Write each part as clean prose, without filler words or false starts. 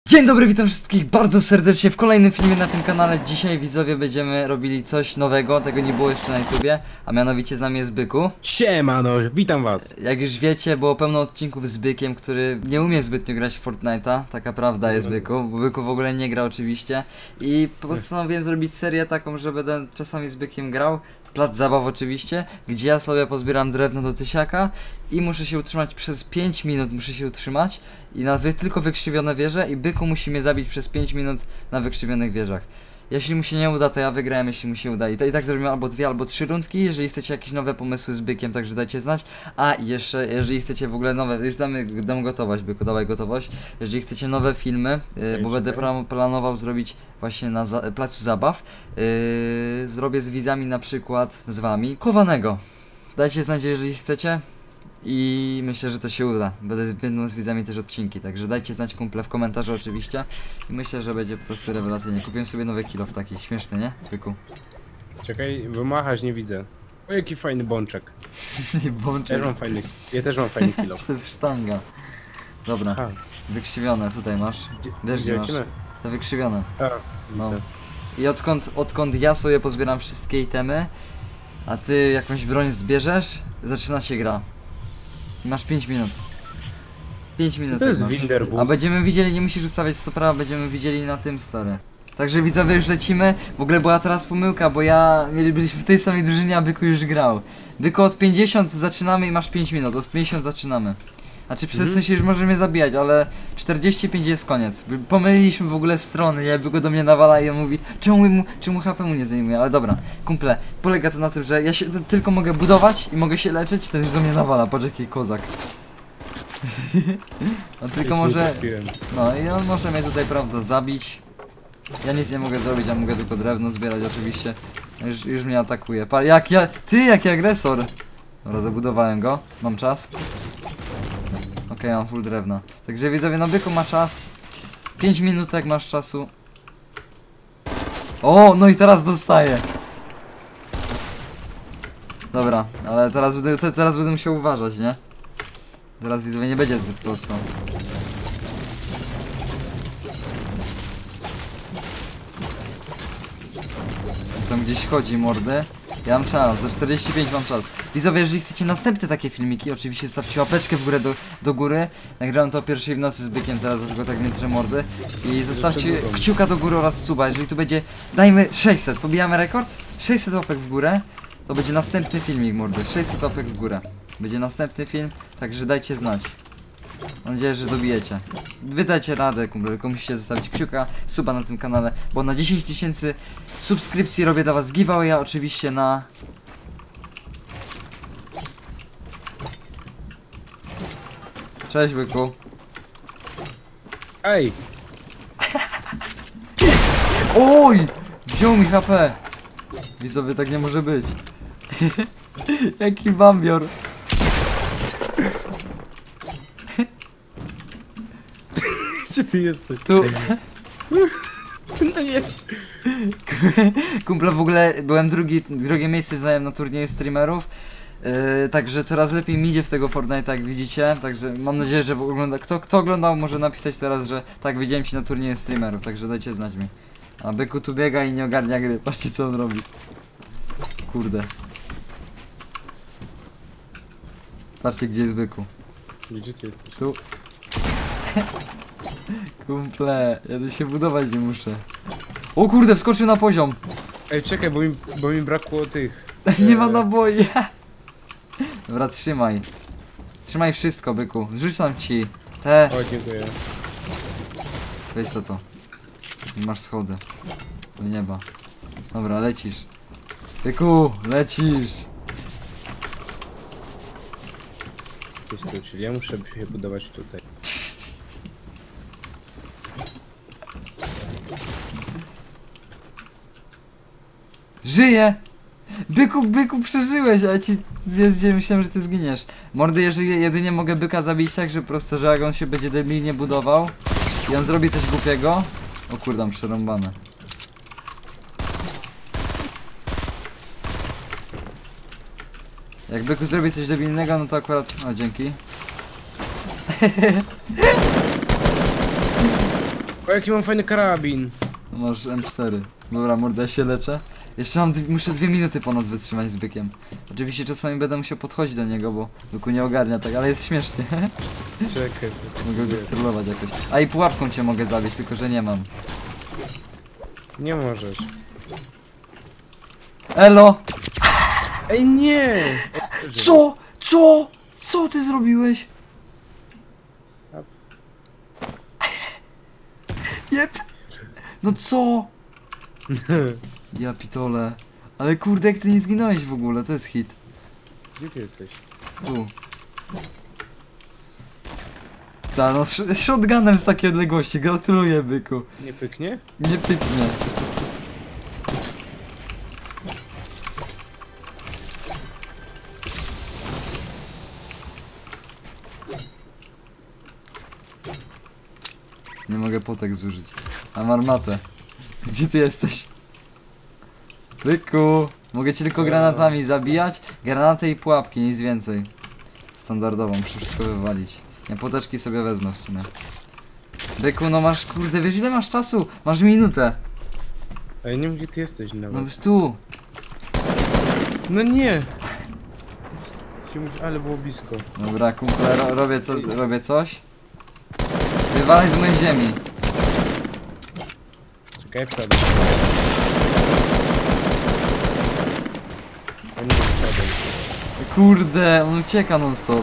Dzień dobry, witam wszystkich bardzo serdecznie w kolejnym filmie na tym kanale. Dzisiaj widzowie będziemy robili coś nowego, tego nie było jeszcze na YouTubie, a mianowicie z nami jest Byku. Siemano, witam was. Jak już wiecie, było pełno odcinków z Bykiem, który nie umie zbytnio grać w Fortnite'a, taka prawda jest Byku, bo Byku w ogóle nie gra oczywiście. I postanowiłem zrobić serię taką, że będę czasami z Bykiem grał, plac zabaw oczywiście, gdzie ja sobie pozbieram drewno do tysiaka i muszę się utrzymać przez 5 minut, muszę się utrzymać i na tylko wykrzywione wieże i Byku musi mnie zabić przez 5 minut na wykrzywionych wieżach. Jeśli mu się nie uda, to ja wygrałem, jeśli mu się uda. I tak zrobimy albo 2, albo 3 rundki, jeżeli chcecie jakieś nowe pomysły z Bykiem, także dajcie znać. A i jeszcze, jeżeli chcecie w ogóle nowe, już dam gotowość, Byku, dawaj gotowość. Jeżeli chcecie nowe filmy, bo będę planował zrobić właśnie na placu zabaw, zrobię z widzami na przykład, z wami, chowanego. Dajcie znać, jeżeli chcecie. I myślę, że to się uda. Będą z widzami też odcinki, także dajcie znać kumple w komentarzu oczywiście. I myślę, że będzie po prostu rewelacyjnie. Kupiłem sobie nowy kilof taki, śmieszny, nie? Byku. Czekaj, wymachasz, nie widzę. O, jaki fajny bączek. Bączek. Ja też mam fajny kilo. To jest sztanga. Dobra, Aha. wykrzywione, tutaj masz. Wiesz gdzie masz? To wykrzywione. No. I odkąd ja sobie pozbieram wszystkie itemy, a ty jakąś broń zbierzesz, zaczyna się gra. Masz 5 minut. 5 minut. To jest masz. Winderboost. A będziemy widzieli, nie musisz ustawiać stoprawa, będziemy widzieli na tym stary. Także widzowie, już lecimy. W ogóle była teraz pomyłka, bo byliśmy w tej samej drużynie, a Byku już grał. Byku, od 50 zaczynamy i masz 5 minut, od 50 zaczynamy. Znaczy w sensie już możesz mnie zabijać, ale 45 jest koniec. Pomyliliśmy w ogóle strony, ja Byku do mnie nawala i on mówi, czemu HP mu nie zdejmuje, ale dobra, kumple, polega to na tym, że ja się tylko mogę budować i mogę się leczyć, ten już do mnie nawala, patrz jaki kozak. On tylko może, no i on może mnie tutaj, prawda, zabić. Ja nic nie mogę zrobić, ja mogę tylko drewno zbierać oczywiście. Już mnie atakuje, jaki agresor. Dobra, zabudowałem go, mam czas. Okej, mam full drewna. Także widzowie, no Byku ma czas. 5 minutek masz czasu. O, no i teraz dostaję. Dobra, ale teraz będę musiał uważać, nie? Teraz widzowie nie będzie zbyt prosto. Tam gdzieś chodzi mordy. Ja mam czas, do 45 mam czas. Widzowie, jeżeli chcecie następne takie filmiki, oczywiście zostawcie łapeczkę w górę do góry. Nagrałem to o pierwszej w nocy z Bykiem teraz, dlatego tak nie trzę mordy. I zostawcie kciuka do góry oraz suba, jeżeli tu będzie, dajmy 600, pobijamy rekord? 600 łapek w górę, to będzie następny filmik mordy, 600 łapek w górę. Będzie następny film, także dajcie znać. Mam nadzieję, że dobijecie. Wy dajcie radę, kumple, tylko musicie zostawić kciuka, suba na tym kanale, bo na 10 000 subskrypcji robię dla was giveawaya, oczywiście na... Cześć Byku. Ej! Oj! Wziął mi HP! Widzowie, tak nie może być. Jaki bambior. Gdzie ty jesteś? Tu. No nie. Kumple, w ogóle byłem drugie miejsce zająłem na turnieju streamerów. Także coraz lepiej mi idzie w tego Fortnite'a, jak widzicie. Także mam nadzieję, że kto oglądał, może napisać teraz, że tak, widziałem ci na turnieju streamerów. Także dajcie znać mi. A Byku tu biega i nie ogarnia gry. Patrzcie, co on robi. Kurde. Patrzcie, gdzie jest Byku. Gdzie ty jesteś? Tu. Kumple, ja tu się budować nie muszę. O kurde, wskoczył na poziom. Ej, czekaj, bo mi brakło tych. Nie ma naboi. Dobra, trzymaj. Trzymaj wszystko, Byku. Rzucam ci te. O, dziękuję. Weź co to. I masz schody. Do nieba. Dobra, lecisz. Byku, lecisz. Coś tu, czyli ja muszę się budować tutaj. Żyję! Byku, przeżyłeś, a ja ci myślałem, że ty zginiesz. Mordy, jeżeli jedynie mogę Byka zabić tak, że prosto, że jak on się będzie debilnie budował i on zrobi coś głupiego. O kurde, mam przerąbane. Jak Byku zrobi coś debilnego, no to akurat... O, dzięki. O, jaki mam fajny karabin. Masz M4. Dobra, mordę, ja się leczę. Jeszcze muszę 2 minuty ponad wytrzymać z bykiem. Oczywiście czasami będę musiał podchodzić do niego, bo byku nie ogarnia tak, ale jest śmiesznie. Czekaj. Mogę go strollować jakoś. A i pułapką cię mogę zabić, tylko że nie mam. Nie możesz. Elo! Ej, nie! Co? Co? Co ty zrobiłeś? Jep! No co? Ja pitole. Ale kurde, jak ty nie zginąłeś w ogóle, to jest hit. Gdzie ty jesteś? Tu. Ta, no shotgunem z takiej odległości, gratuluję byku. Nie pyknie? Nie pyknie. Nie mogę potek zużyć. Mam armatę. Gdzie ty jesteś? Byku! Mogę cię tylko granatami zabijać. Granaty i pułapki, nic więcej. Standardowo, muszę wszystko wywalić. Ja poteczki sobie wezmę w sumie. Byku, no masz, kurde, wiesz ile masz czasu? Masz minutę. Ej, nie wiem gdzie ty jesteś No nawet. już tu. No nie! Ale było blisko. Dobra, kumple, robię coś. Wywalaj z mojej ziemi. Czekaj, wsiadam. O nie, wsiadam. Kurde, on ucieka non stop.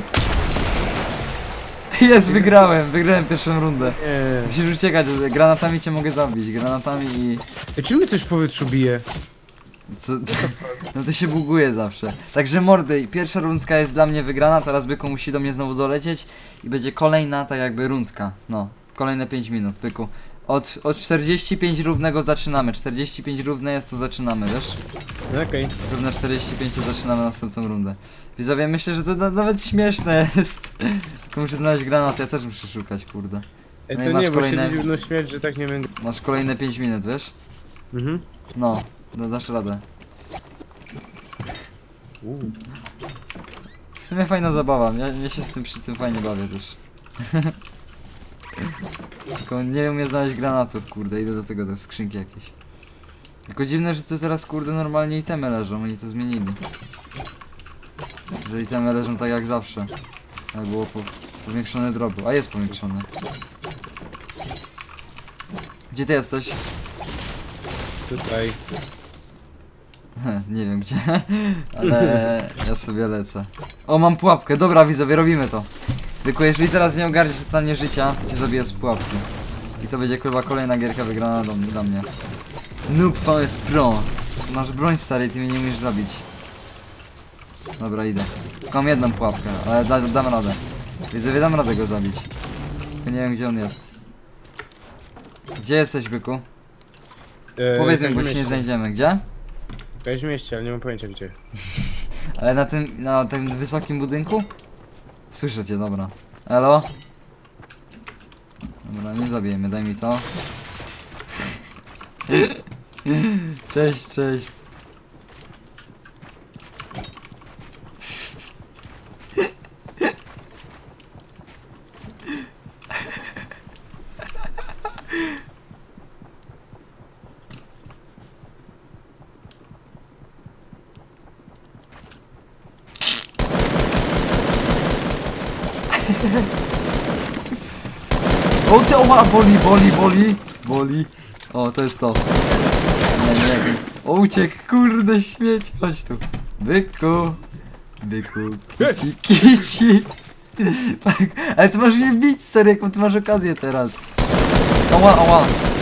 Jest, wygrałem pierwszą rundę. Nie. Musisz uciekać, granatami cię mogę zabić, granatami i... Ej, czy mi coś w powietrzu bije? Co? No to się buguje zawsze. Także mordy, pierwsza rundka jest dla mnie wygrana, teraz Byku musi do mnie znowu dolecieć i będzie kolejna tak jakby rundka. No, kolejne 5 minut, Byku. Od 45 równego zaczynamy, 45 równe jest, to zaczynamy, wiesz? No okej. Równe 45 to zaczynamy następną rundę. Widzowie, myślę, że to nawet śmieszne jest. Tylko muszę znaleźć granat, ja też muszę szukać, kurde. Ej, No to i masz nie, bo kolejne- się dziwno śmierć, że tak nie będę. Masz kolejne 5 minut, wiesz? Mhm. No, dasz radę. W sumie fajna zabawa, ja się z tym przy tym fajnie bawię też. Tylko nie umiem znaleźć granatów, kurde, idę do skrzynki jakieś. Tylko dziwne, że tu teraz kurde normalnie itemy leżą, oni to zmienili. Że itemy leżą tak jak zawsze. Jak było powiększone drobu, a jest powiększone. Gdzie ty jesteś? Tutaj. Nie wiem gdzie, ale ja sobie lecę. O, mam pułapkę, dobra widzowie, robimy to. Tylko jeżeli teraz nie ogarniesz totalnie życia, to cię zabiję z pułapki. I to będzie kurwa kolejna gierka wygrana dla mnie. Noob VS Pro. Masz broń stary i ty mnie nie umiesz zabić. Dobra, idę. Tylko mam jedną pułapkę, ale dam radę. Widzowie, dam radę go zabić. Tylko nie wiem gdzie on jest. Gdzie jesteś, byku? Powiedz mi, bo się nie znajdziemy. Gdzie? W jakimś mieście, ale nie mam pojęcia gdzie. Ale na tym wysokim budynku? Słyszę cię, dobra. Elo? Dobra, nie zabijemy, daj mi to. Cześć, cześć. O ty, oła, boli. O, to jest to. Nie wiem. O, uciekł, kurde, śmieć, chodź tu. Byku, kici. Tak, ale ty masz mnie bić, stary, jaką ty masz okazję teraz. Ała.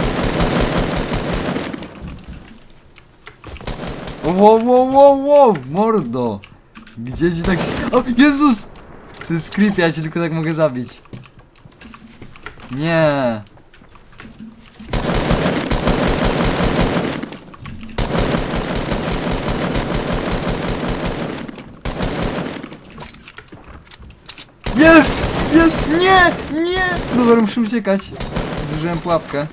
Wow, mordo. Gdzie ci tak... O, Jezus! To jest creepy, ja cię tylko tak mogę zabić. Nie. Jest! Nie! Dobra, muszę uciekać. Zużyłem pułapkę.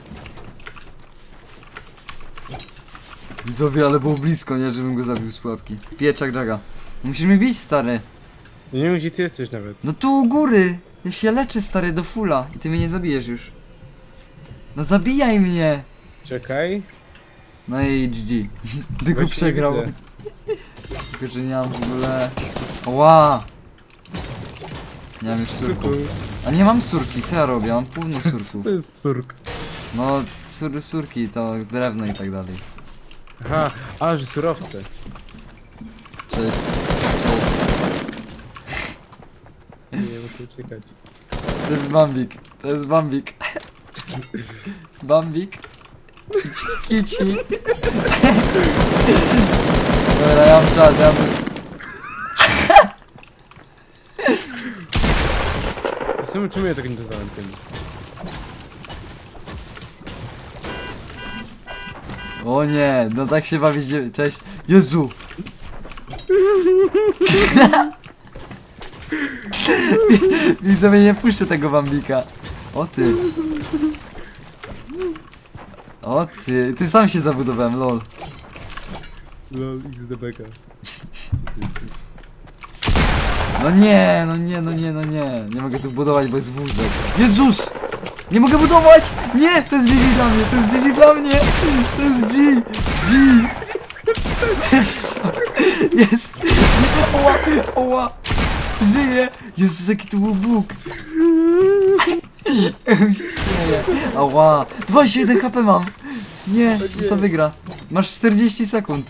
Widzowie, ale było blisko, nie? Żebym go zabił z pułapki. Pieczak Jaga. Musisz mnie bić, stary. Ja nie wiem gdzie ty jesteś nawet. No tu u góry. Ja się leczę, stary, do fulla. I ty mnie nie zabijesz już. No zabijaj mnie! Czekaj. No i GG. Tylko Właśnie przegrał. widzę. Tylko, że nie mam w ogóle... Ła! Nie mam już surku. A nie mam surki, co ja robię? Mam pełno surków. To jest surk. No, surki to drewno i tak dalej. Aha, a, że surowce. Cześć. Nie muszę uciekać. To jest Bambik. To jest Bambik. Bambik. Kici. Dobra, ja mam czas, ja mam... W sumie czemu ja tak nie dostałem tym? O nie, no tak się bawić, cześć. Jezu! Widzowie, nie puszczę tego Bambika. O ty. O ty, ty sam się zabudowałem, lol. Lol, XDBK. No nie, no nie, no nie, no nie. Nie mogę tu budować, bo jest wózek. Jezus! Nie mogę budować! Nie! To jest GG dla mnie, to jest GG dla mnie! To jest G! G! Jest! Jest! Oła! Oła! Żyję! Jezus, jaki to był Bóg! Ała! 21 HP mam! Nie, to wygra. Masz 40 sekund.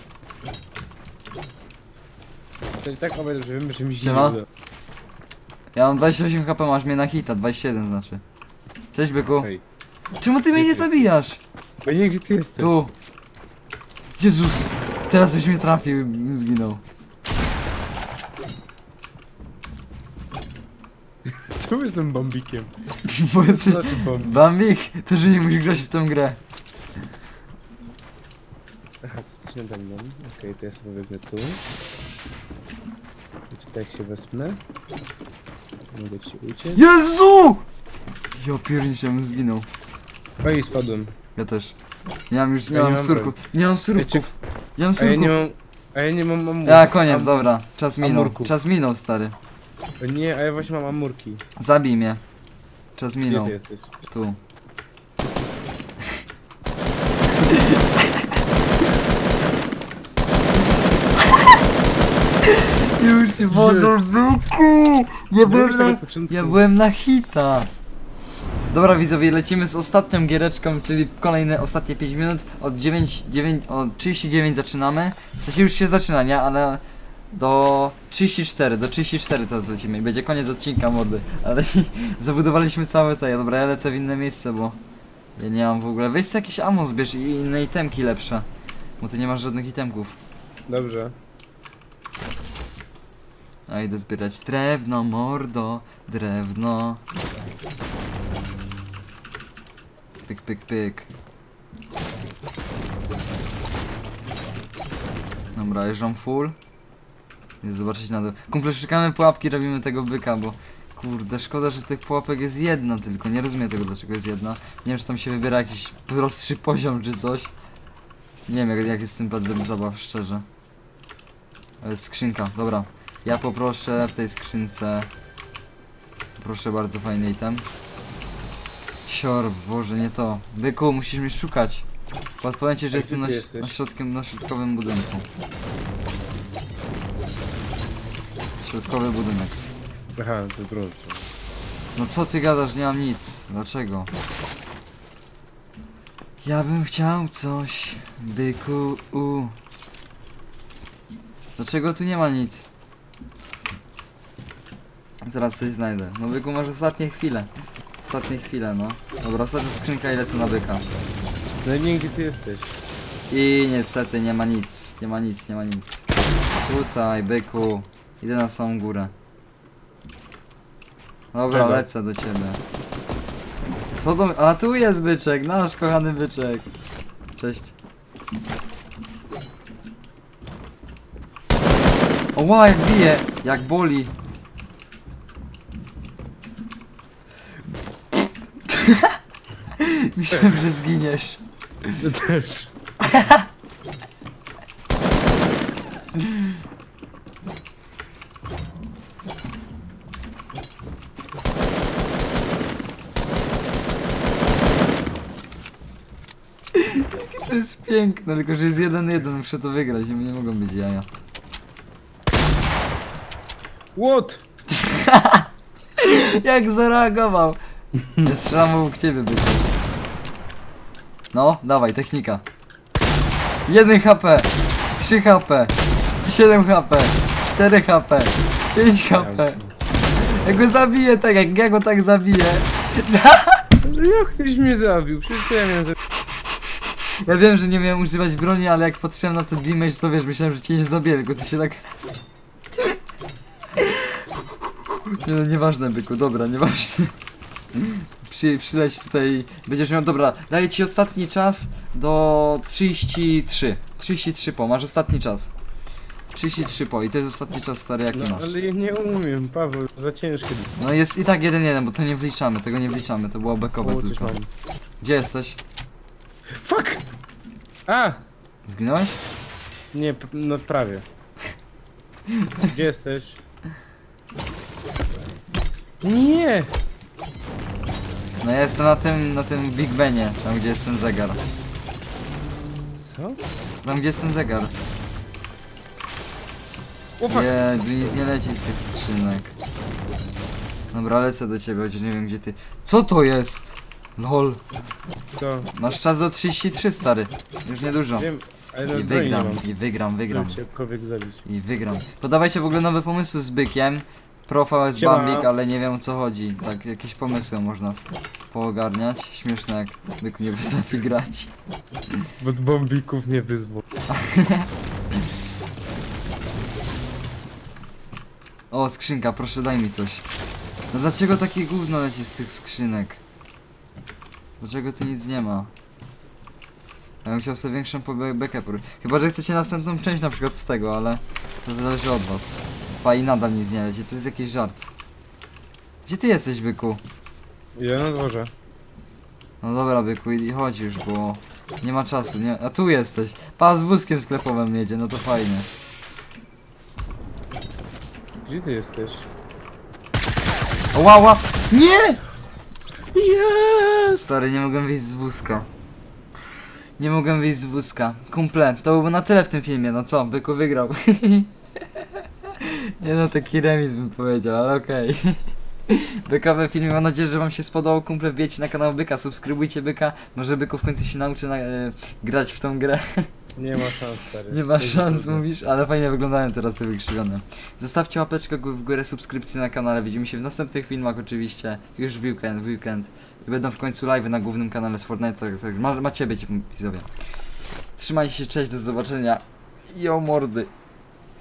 To i tak obejdę, że wiem, że mi się Siema. nie uda. Ja mam 28 HP, masz mnie na hita, 21 znaczy. Cześć byku. Hej. Czemu ty mnie nie zabijasz? Bo nie, gdzie ty jesteś? Tu. Jezus. Teraz byś mnie trafił i bym zginął. Czemu jestem Bambikiem? Bo Co jesteś... znaczy Bambik? Bambik, to że nie musisz grać w tę grę. Aha, to coś nade mną. Okej, to ja sobie wezmę tu. I tutaj jak się wespnę. Mogę ci uciec. Jezu! Ja pierniczę, bym zginął. Oj, spadłem. Ja też. Nie mam już, nie Ja nie mam mam surków. Nie mam surków. Nie mam A ja nie surków. mam... A ja nie mam amur. Ja koniec, dobra. Czas minął. Amurków. Czas minął, stary. Nie, a ja właśnie mam amurki. Zabij mnie. Czas Gdzie minął. ty jesteś? Tu. Już się wodzą w zuku! Ja byłem na hita! Dobra widzowie, lecimy z ostatnią giereczką, czyli kolejne ostatnie 5 minut. Od 39 zaczynamy. W sensie już się zaczyna, nie? Ale do 34 teraz lecimy i będzie koniec odcinka mody. Ale zabudowaliśmy całe te. Dobra, ja lecę w inne miejsce, bo ja nie mam w ogóle. Weź sobie jakieś ammo zbierz i inne itemki lepsze. Bo ty nie masz żadnych itemków. Dobrze. A idę zbierać drewno, mordo, drewno. Pyk, pyk, pyk. Dobra, jeżdżam full. Idę zobaczyć na dół. Kumple, szukamy pułapki, robimy tego byka, bo... Kurde, szkoda, że tych pułapek jest jedna tylko. Nie rozumiem tego, dlaczego jest jedna. Nie wiem, czy tam się wybiera jakiś prostszy poziom, czy coś. Nie wiem, jak jest z tym zabaw, szczerze. Ale jest skrzynka, dobra. Ja poproszę w tej skrzynce. Proszę bardzo, fajny item. Sior, Boże, nie to. Byku, musisz mnie szukać. Podpowiem ci, że A jestem gdzie ty jesteś? na środkowym budynku. Środkowy budynek. Aha, to drugi. No co ty gadasz, nie mam nic. Dlaczego? Ja bym chciał coś, byku. Dlaczego tu nie ma nic? Zaraz coś znajdę. No byku, masz ostatnie chwile. Ostatnie chwile, no. Dobra, ostatnia skrzynka i lecę na byka. No nie, gdzie ty jesteś? I niestety nie ma nic. Nie ma nic, nie ma nic. Tutaj, byku. Idę na samą górę. Dobra, Czego? lecę do ciebie. Co to... A tu jest byczek, nasz kochany byczek. Cześć. Oła, jak bije, jak boli. Myślałem, że zginiesz. Ja też. To jest piękne, tylko że jest 1-1, muszę to wygrać i nie mogą być jaja. What? Jak zareagował! Ja strzelam obok ciebie, byku. No, dawaj, technika. 1 HP, 3 HP, 7 HP, 4 HP, 5 HP. Ja go zabiję tak, jak ja go tak zabiję. Jak ktoś mnie zabił? Przecież to ja miałem zabić. Ja wiem, że nie miałem używać broni, ale jak patrzyłem na ten damage, to wiesz, myślałem, że cię nie zabiję, tylko ty się tak... Nie, no, nieważne, byku, dobra, nieważne. Przyleć tutaj, będziesz miał, dobra, daję ci ostatni czas do 33. 33 po, masz ostatni czas. 33 po i to jest ostatni czas, stary, jaki No masz. ale ja nie umiem, Paweł, za ciężkie. No jest i tak 1-1, bo to nie wliczamy, tego nie wliczamy, to było bekowe O, coś tylko. mam. Gdzie jesteś? Fuck! A! Zginąłeś? Nie, no prawie. Gdzie jesteś? Nie! No ja jestem na tym Big Benie, tam gdzie jest ten zegar. Co? Tam gdzie jest ten zegar. O fuck! Nie, tu nic nie leci z tych skrzynek. Dobra, lecę do ciebie, chociaż nie wiem gdzie ty... Co to jest? LOL. Co? Masz czas do 33, stary. Już niedużo. Wiem, ale I no broni nie wygram, mam. i wygram. Żeby cię jakkolwiek zabić. I wygram. Podawajcie w ogóle nowe pomysły z bykiem. Profile jest Siema. Bambik, ale nie wiem o co chodzi. Tak, jakieś pomysły można poogarniać. Śmieszne jak byk nie potrafi grać. Od bombików nie wyzwól. O, skrzynka, proszę daj mi coś. No dlaczego takie gówno leci z tych skrzynek? Dlaczego tu nic nie ma? Ja bym chciał sobie większą bekę. Chyba, że chcecie następną część na przykład z tego, ale to zależy od was. Pa i nadal nic nie leci, to jest jakiś żart. Gdzie ty jesteś, byku? Ja na dworze. No dobra, byku, i chodź już, bo nie ma czasu, nie? A tu jesteś. Pa, z wózkiem sklepowym jedzie, no to fajnie. Gdzie ty jesteś? Ła, ła! Nie! Yes! Stary, nie mogłem wyjść z wózka. Nie mogłem wyjść z wózka. Kumple, to byłoby na tyle w tym filmie, no co, byku wygrał. Nie no, taki remis bym powiedział, ale okej. Bekowy film, mam nadzieję, że wam się spodobał. Kumple, wbijcie na kanał Byka, subskrybujcie Byka. Może Byku w końcu się nauczy grać w tą grę. Nie ma szans, stary. Nie ma szans, mówisz, ale fajnie wyglądają teraz te wykrzywione. Zostawcie łapeczkę w górę, subskrypcję na kanale. Widzimy się w następnych filmach oczywiście. Już w weekend. I będą w końcu live na głównym kanale z Fortnite, tak macie być widzowie. Trzymajcie się, cześć, do zobaczenia. Jo mordy.